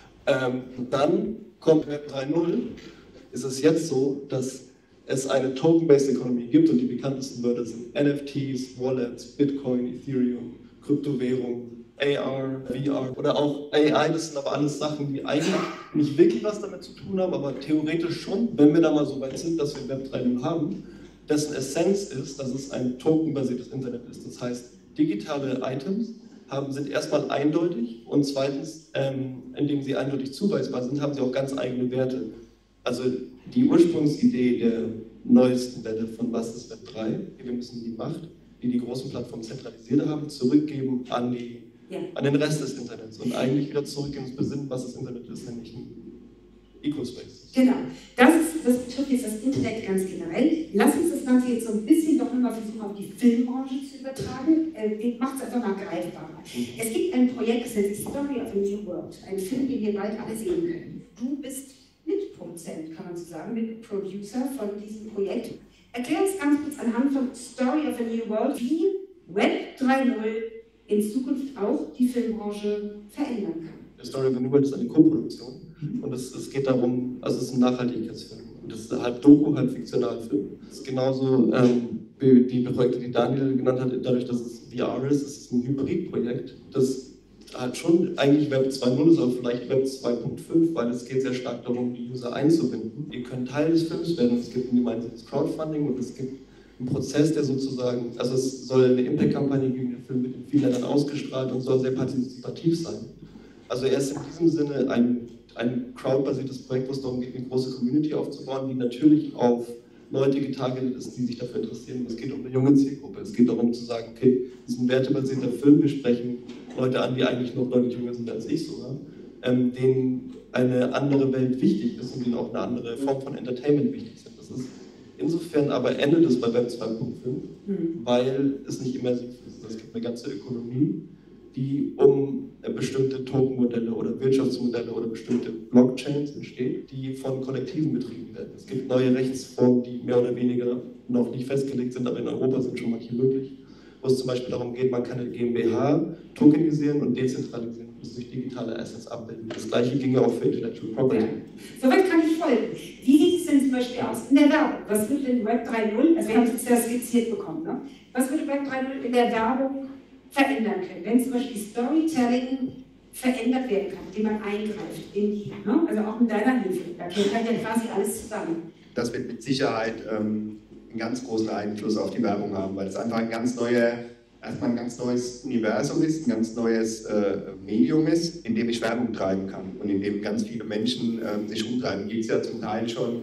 Dann kommt Web 3.0. Ist es jetzt so, dass es eine Token-based Economy gibt und die bekanntesten Wörter sind NFTs, Wallets, Bitcoin, Ethereum, Kryptowährung, AR, VR oder auch AI. Das sind aber alles Sachen, die eigentlich nicht wirklich was damit zu tun haben, aber theoretisch schon, wenn wir da mal so weit sind, dass wir Web 3.0 haben, dessen Essenz ist, dass es ein tokenbasiertes Internet ist. Das heißt, digitale Items sind erstmal eindeutig und zweitens, indem sie eindeutig zuweisbar sind, haben sie auch ganz eigene Werte. Also die Ursprungsidee der neuesten Welle von was ist Web 3, wir müssen die Macht, die die großen Plattformen zentralisiert haben, zurückgeben an den Rest des Internets und eigentlich wieder zurück ins Besinnen, was das Internet ist, nämlich ein Ecospace. Genau, das betrifft jetzt das Internet ganz generell. Lass uns das Ganze jetzt so ein bisschen doch immer versuchen, auf die Filmbranche zu übertragen. Macht es einfach mal greifbarer. Es gibt ein Projekt, das nennt sich Story of a New World, ein Film, den wir bald alle sehen können. Du bist Mitproduzent, kann man so sagen, Mitproducer von diesem Projekt. Erklär uns ganz kurz anhand von Story of a New World, wie Web 3.0 in Zukunft auch die Filmbranche verändern kann. Story of a New World ist eine Co-Produktion und es geht darum, also es ist ein Nachhaltigkeitsfilm. Und das ist halb Doku, halb Fiktionalfilm. Das ist genauso wie die Projekte, die Daniel genannt hat, dadurch, dass es VR ist, es ist ein Hybridprojekt, das halt schon eigentlich Web 2.0 ist, aber vielleicht Web 2.5, weil es geht sehr stark darum, die User einzubinden. Ihr könnt Teil des Films werden, es gibt ein gemeinsames Crowdfunding und es gibt einen Prozess, der sozusagen, also es soll eine Impact-Kampagne geben, der Film wird in vielen Ländern ausgestrahlt und soll sehr partizipativ sein. Also er ist in diesem Sinne ein crowdbasiertes Projekt, wo es darum geht, eine große Community aufzubauen, die natürlich auf Leute getargetet ist, die sich dafür interessieren. Es geht um eine junge Zielgruppe. Es geht darum zu sagen, okay, das ist ein wertebasierter Film, wir sprechen Leute an, die eigentlich noch deutlich jünger sind als ich sogar, denen eine andere Welt wichtig ist und denen auch eine andere Form von Entertainment wichtig sind. Das ist insofern aber endet es bei Web 2.5, weil es nicht immersiv ist. Es gibt eine ganze Ökonomie, die um bestimmte Tokenmodelle oder Wirtschaftsmodelle oder bestimmte Blockchains entsteht, die von Kollektiven betrieben werden. Es gibt neue Rechtsformen, die mehr oder weniger noch nicht festgelegt sind, aber in Europa sind schon manche möglich, wo es zum Beispiel darum geht, man kann eine GmbH tokenisieren und dezentralisieren und es durch digitale Assets abbilden. Das gleiche ginge auch für Intellectual Property. Ja. Soweit kann ich folgen. Wie sieht es denn zum Beispiel aus in der Werbung? Was wird in Web 3.0, also wir haben es jetzt ja skizziert bekommen, ne? Was wird Web 3.0 in der Werbung verändern können, wenn zum Beispiel Storytelling verändert werden kann, indem man eingreift in die, ne? Also auch mit deiner Hilfe, da gehört ja quasi alles zusammen. Das wird mit Sicherheit einen ganz großen Einfluss auf die Werbung haben, weil es einfach ein ganz neues Universum ist, ein ganz neues Medium ist, in dem ich Werbung treiben kann und in dem ganz viele Menschen sich umtreiben. Gibt es ja zum Teil schon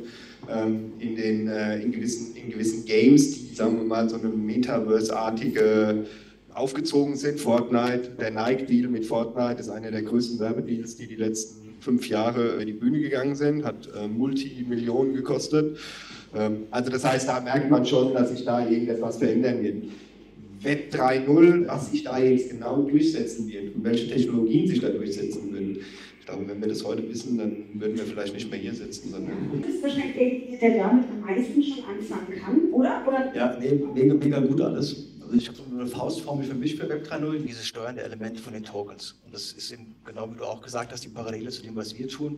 in gewissen Games, die, sagen wir mal, so eine Metaverse-artige aufgezogen sind. Fortnite, der Nike-Deal mit Fortnite ist einer der größten Werbedeals, die letzten 5 Jahre über die Bühne gegangen sind, hat Multimillionen gekostet. Also das heißt, da merkt man schon, dass sich da irgendetwas verändern wird. Web 3.0, was sich da jetzt genau durchsetzen wird und welche Technologien sich da durchsetzen würden. Ich glaube, wenn wir das heute wissen, dann würden wir vielleicht nicht mehr hier sitzen. Sondern das ist wahrscheinlich der damit am meisten schon anfangen kann, oder? Ja, nee, mega gut alles. Also Also ich habe so eine Faustformel für mich für Web 3.0, diese steuernde Elemente von den Tokens. Und das ist eben, genau wie du auch gesagt hast, die Parallele zu dem, was wir tun,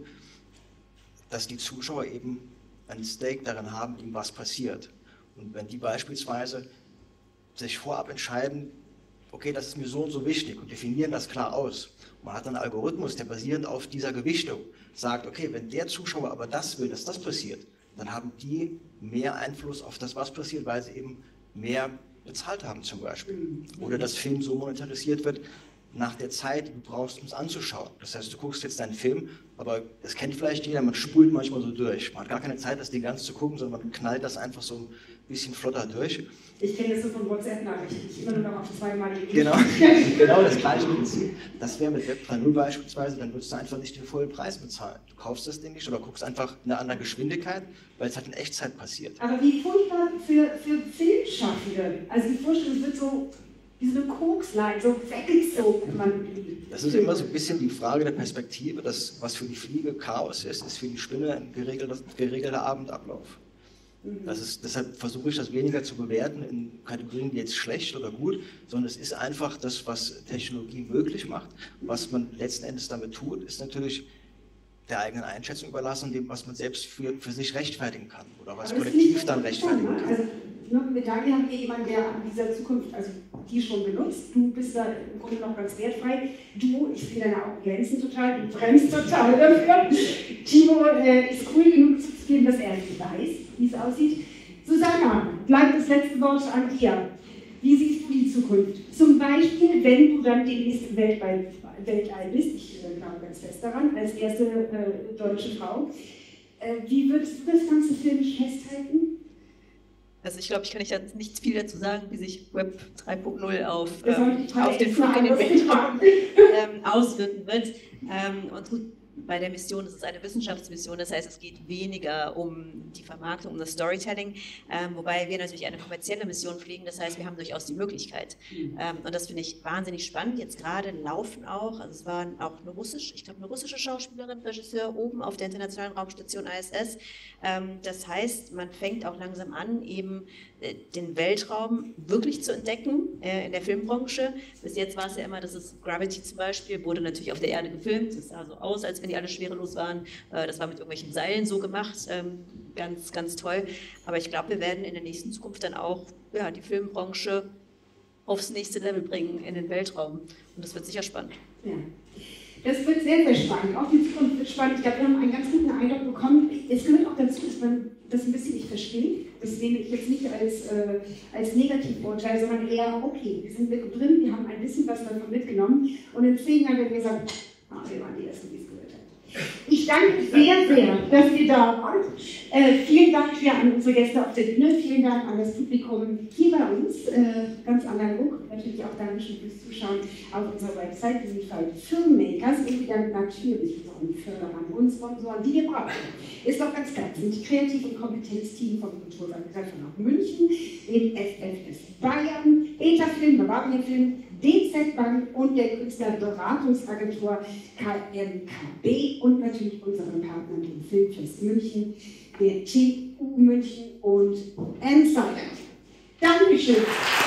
dass die Zuschauer eben ein Stake darin haben, ihm was passiert. Und wenn die beispielsweise sich vorab entscheiden, okay, das ist mir so und so wichtig und definieren das klar aus. Man hat einen Algorithmus, der basierend auf dieser Gewichtung sagt, okay, wenn der Zuschauer aber das will, dass das passiert, dann haben die mehr Einfluss auf das, was passiert, weil sie eben mehr bezahlt haben zum Beispiel. Oder dass Film so monetarisiert wird nach der Zeit, die du brauchst, um es anzuschauen. Das heißt, du guckst jetzt deinen Film, aber das kennt vielleicht jeder, man spult manchmal so durch. Man hat gar keine Zeit, das Ding ganz zu gucken, sondern man knallt das einfach so ein bisschen flotter durch. Ich kenne das so von WhatsApp-Nachrichten, ich immer nur noch auf zweimalige. Genau das gleiche Prinzip. Das wäre mit Web 3.0 beispielsweise, dann würdest du einfach nicht den vollen Preis bezahlen. Du kaufst das Ding nicht oder guckst einfach in einer anderen Geschwindigkeit, weil es halt in Echtzeit passiert. Aber wie furchtbar für Filmschaffende. Also die Vorstellung, es wird so wie so eine Kokslein, so weggezogen. Das ist immer so ein bisschen die Frage der Perspektive. Das, was für die Fliege Chaos ist für die Spinne ein geregelter Abendablauf. Deshalb versuche ich das weniger zu bewerten in Kategorien, die jetzt schlecht oder gut, sondern es ist einfach das, was Technologie möglich macht. Was man letzten Endes damit tut, ist natürlich der eigenen Einschätzung überlassen, dem, was man selbst für sich rechtfertigen kann oder was kollektiv dann rechtfertigen kann. Also, mit Daniel haben wir jemanden, der an dieser Zukunft, also die schon benutzt. Du bist da im Grunde noch ganz wertfrei. Du, ich sehe deine Augen glänzen total, du brennst total dafür. Timo ist cool genug zu geben, dass er nicht weiß, wie es aussieht. Susanna, bleibt das letzte Wort an dir. Wie siehst du die Zukunft? Zum Beispiel, wenn du dann demnächst weltweit bist, ich glaube ganz fest daran, als erste deutsche Frau. Wie würdest du das Ganze filmisch festhalten? Also ich glaube, ich kann nicht viel dazu sagen, wie sich Web 3.0 auf den Flug in den Weltraum auswirken wird. Und gut, bei der Mission ist es eine Wissenschaftsmission, das heißt, es geht weniger um die Vermarktung, um das Storytelling, wobei wir natürlich eine kommerzielle Mission fliegen, das heißt, wir haben durchaus die Möglichkeit. Und das finde ich wahnsinnig spannend. Jetzt gerade laufen auch, also es war auch eine russische Schauspielerin, Regisseur oben auf der internationalen Raumstation ISS. Das heißt, man fängt auch langsam an, eben den Weltraum wirklich zu entdecken in der Filmbranche. Bis jetzt war es ja immer, dass es Gravity zum Beispiel, wurde natürlich auf der Erde gefilmt, es sah so aus, als wenn die alle schwerelos waren. Das war mit irgendwelchen Seilen so gemacht, ganz, ganz toll. Aber ich glaube, wir werden in der nächsten Zukunft dann auch die Filmbranche aufs nächste Level bringen in den Weltraum. Und das wird sicher spannend. Ja. Das wird sehr, sehr spannend. Auch die Zukunft wird spannend. Ich glaube, wir haben einen ganz guten Eindruck bekommen. Es gehört auch dazu, dass man das ein bisschen nicht versteht. Das nehme ich jetzt nicht als Negativurteil, sondern eher, okay, wir sind mittendrin, wir haben ein bisschen was davon mitgenommen. Und in 10 Jahren werden wir sagen, wir waren die Ersten, die es gehört haben. Ich danke sehr, sehr, dass ihr da wart. Vielen Dank hier an unsere Gäste auf der Bühne. Vielen Dank an das Publikum hier bei uns. Ganz analog. Natürlich auch Dankeschön fürs Zuschauen auf unserer Website. Wir sind Filmmakers und wir danken natürlich unseren Förderern und Sponsoren, die wir brauchen. Ist doch ganz klar. Wir sind Kreativ- und Kompetenzteam vom Kulturverband von München, dem FFS Bayern, Etafilm, Bavaria Film, DZ Bank und der Künstlerberatungsagentur KMKB und natürlich unseren Partnern, dem Filmfest München, der TU München und Insider. Dankeschön.